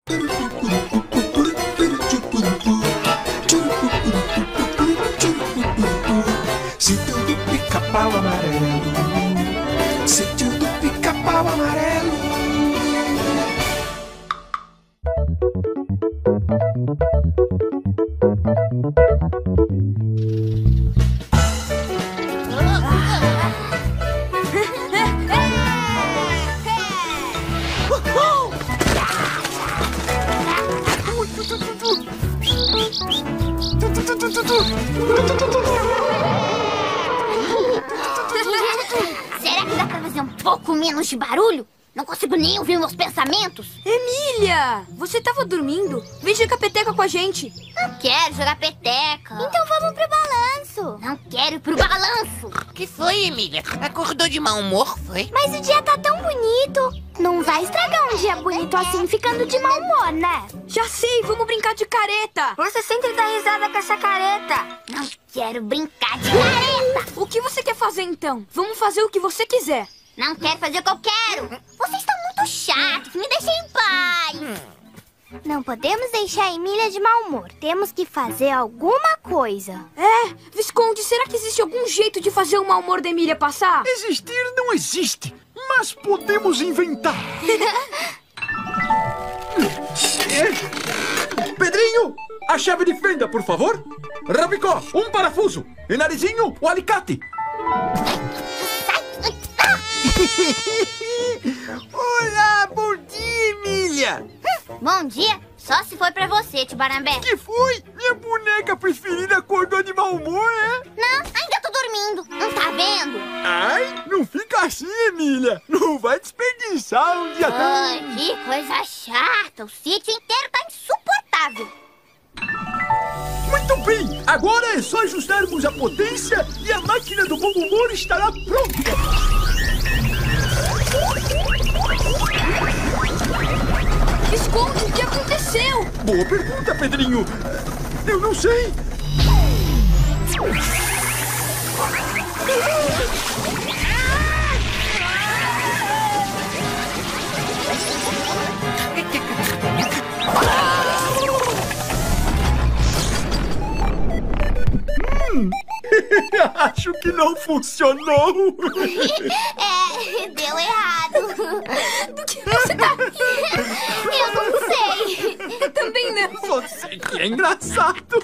Sítio do Pica-Pau Amarelo. Sítio do Pica-Pau Amarelo. Será que dá pra fazer um pouco menos de barulho? Não consigo nem ouvir meus pensamentos. Emília, você tava dormindo? Vem jogar peteca com a gente. Não quero jogar peteca. Então vamos pro balanço. Não quero ir pro balanço. O que foi, Emília? Acordou de mau humor, foi? Mas o dia tá tão bonito. Não vai estragar um dia bonito assim ficando de mau humor, né? Já sei, vamos brincar de careta. Você sempre dá risada com essa careta. Não quero brincar de careta. O que você quer fazer então? Vamos fazer o que você quiser. Não quero fazer o que eu quero. Vocês estão muito chatos. Me deixem em paz. Não podemos deixar a Emília de mau humor. Temos que fazer alguma coisa. É, Visconde, será que existe algum jeito de fazer o mau humor da Emília passar? Existir não existe, mas podemos inventar. Pedrinho, a chave de fenda, por favor. Rabicó, um parafuso. E Narizinho, o alicate. Olá, bom dia, Emília. Bom dia. Só se foi pra você, tio Barambé. Que foi? Minha boneca preferida acordou de mau humor, é? Não, ainda tô dormindo. Não tá vendo? Ai, não fica assim, Emília. Não vai desperdiçar um dia Ai, tão... que coisa chata. O sítio inteiro tá insuportável. Muito bem, agora é só ajustarmos a potência e a máquina do bom humor estará pronta. Visconde, o que aconteceu? Boa pergunta, Pedrinho. Eu não sei. Acho que não funcionou. É, deu errado. Do que você tá rindo? Eu não sei. Eu também não. Você que é engraçado.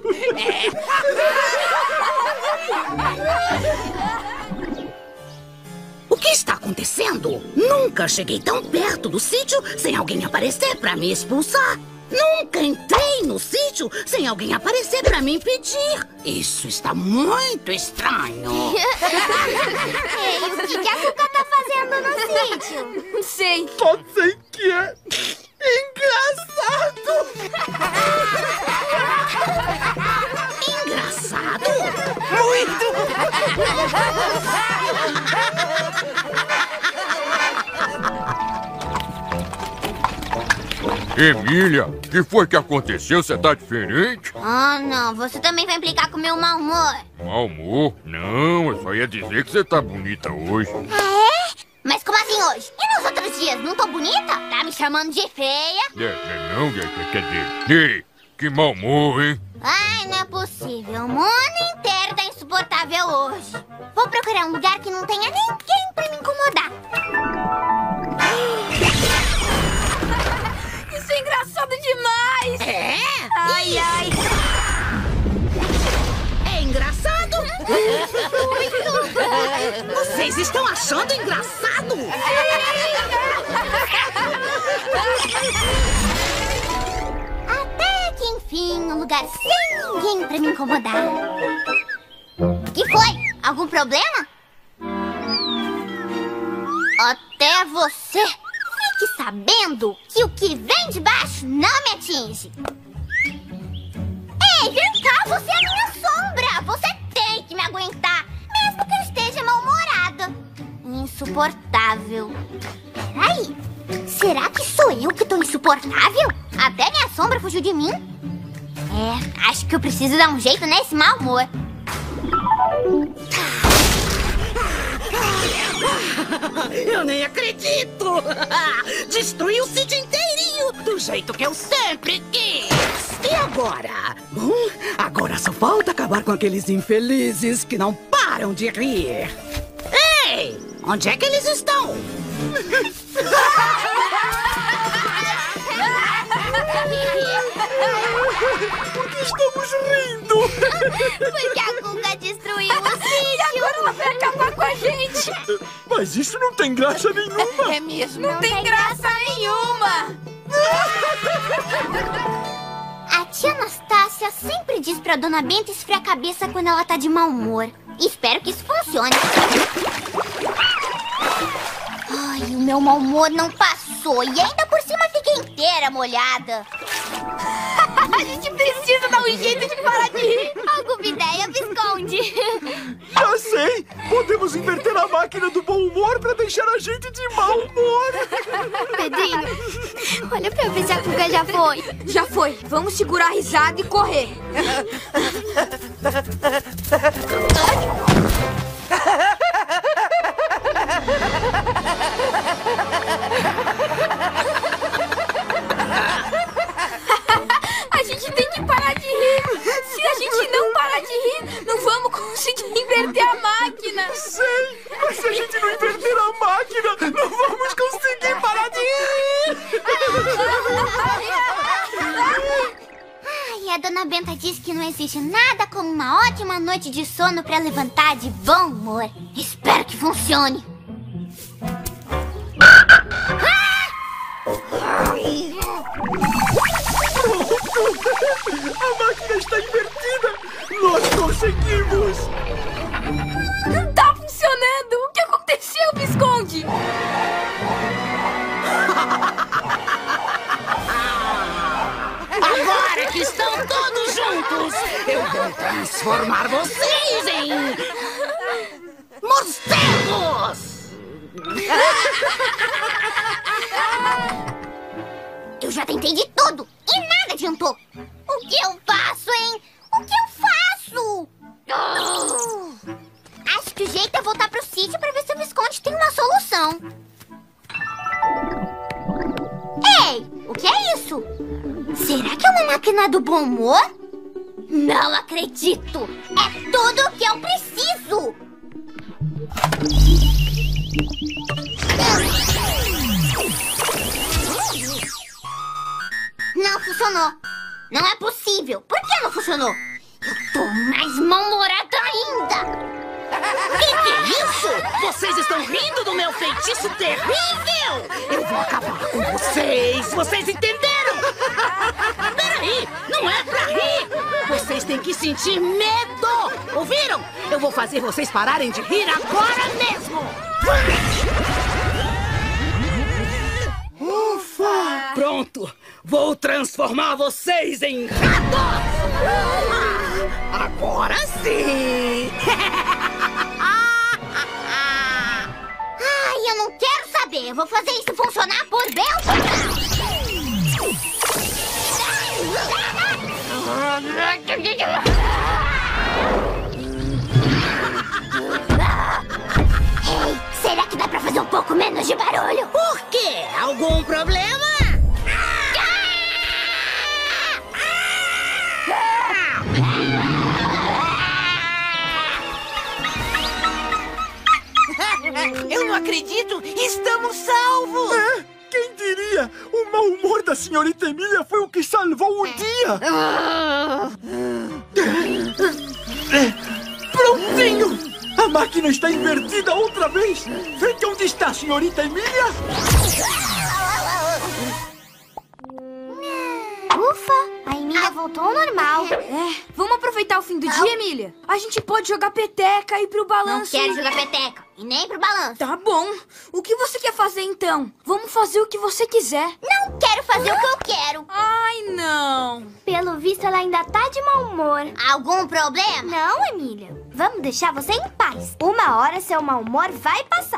O que está acontecendo? Nunca cheguei tão perto do sítio sem alguém aparecer para me expulsar. Nunca entrei no sítio sem alguém aparecer para me impedir. Isso está muito estranho. Ei, o que a Cuca tá fazendo no sítio? Não sei. Só sei que é engraçado. Engraçado? Emília, o que foi que aconteceu? Você tá diferente? Ah, não. Você também vai implicar com o meu mau humor. Mau humor? Não, eu só ia dizer que você tá bonita hoje. Ah, é? Mas como assim hoje? E nos outros dias? Não tô bonita? Tá me chamando de feia? Não, quer dizer... Ei, que mau humor, hein? Ai, não é possível. O mundo inteiro tá insuportável hoje. Vou procurar um lugar que não tenha ninguém pra me incomodar. Isso é engraçado demais. É? Ai, ai. É engraçado? Vocês estão achando engraçado? Até que enfim, um lugar sem ninguém pra me incomodar. Que foi? Algum problema? Até você. Fique sabendo que o que vem de baixo não me atinge. Ei, vem cá, você é a minha sombra. Você tem que me aguentar, mesmo que eu esteja mal-humorada. Insuportável. Peraí, será que sou eu que tô insuportável? Até minha sombra fugiu de mim? É, acho que eu preciso dar um jeito nesse mau humor. Eu nem acredito! Destruiu o sítio inteirinho! do jeito que eu sempre quis. E agora? Bom, agora só falta acabar com aqueles infelizes que não param de rir. Ei, onde é que eles estão? Por que estamos rindo? Porque a Guga destruiu o sítio. E agora ela vai acabar com a gente. Mas isso não tem graça nenhuma. É mesmo. Não tem graça nenhuma. A tia Anastácia sempre diz pra Dona Benta esfriar a cabeça quando ela tá de mau humor. Espero que isso funcione. Ai, o meu mau humor não passou. E ainda por cima fiquei inteira molhada. A gente precisa dar um jeito de parar de rir. Alguma ideia, Visconde? Já sei! Podemos inverter a máquina do bom humor pra deixar a gente de mau humor. Pedrinho, olha pra ver se a Guga já foi. Já foi. Vamos segurar a risada e correr. A gente tem que parar de rir. Se a gente não parar de rir, não vamos conseguir inverter a máquina. Sei! Mas se a gente não inverter a máquina, não vamos conseguir parar de rir! Ai, a Dona Benta diz que não existe nada como uma ótima noite de sono pra levantar de bom humor. Espero que funcione. A máquina está invertida! Nós conseguimos! Não tá funcionando. O que aconteceu, Visconde? Agora que estão todos juntos, eu vou transformar vocês em morcegos! Eu já tentei de tudo e nada adiantou. O que eu faço, hein? O que eu faço? Acho que o jeito é voltar pro sítio pra ver se o Visconde tem uma solução. Ei, o que é isso? Será que é uma máquina do bom humor? Não acredito! É tudo o que eu preciso! Não funcionou! Não é possível! Por que não funcionou? Eu tô mais mal-humorada ainda! Que é isso? Vocês estão rindo do meu feitiço terrível? Eu vou acabar com vocês! Vocês entenderam? Peraí! Não é pra rir! Vocês têm que sentir medo! Ouviram? Eu vou fazer vocês pararem de rir agora mesmo! Ufa! Pronto! Vou transformar vocês em ratos! Agora sim! Ai, eu não quero saber! Eu vou fazer isso funcionar por bem. Ei, será que dá pra fazer um pouco menos de barulho? Por quê? Algum problema? Eu não acredito! Estamos salvos! É? Quem diria? O mau humor da senhorita Emília foi o que salvou o dia! Prontinho! A máquina está invertida outra vez! Veja onde está a senhorita Emília! Ufa, a Emília voltou ao normal. Vamos aproveitar o fim do dia, Emília? A gente pode jogar peteca e ir pro Não balanço. quero jogar peteca e nem pro balanço. Tá bom. O que você quer fazer, então? Vamos fazer o que você quiser. Não quero fazer o que eu quero. Ai, não. Pelo visto, ela ainda tá de mau humor. Algum problema? Não, Emília. Vamos deixar você em paz. Uma hora seu mau humor vai passar.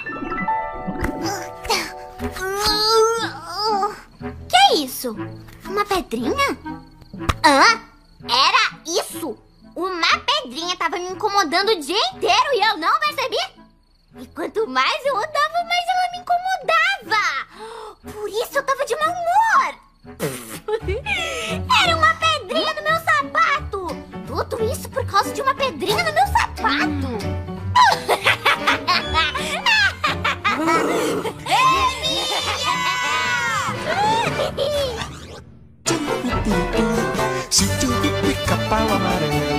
Que é isso? Uma pedrinha? Hã? Era isso? Uma pedrinha tava me incomodando o dia inteiro e eu não percebi? E quanto mais eu andava, mais ela me incomodava. Por isso eu tava de mau humor. isso por causa de uma pedrinha no meu sapato. Sítio do Pica-Pau Amarelo.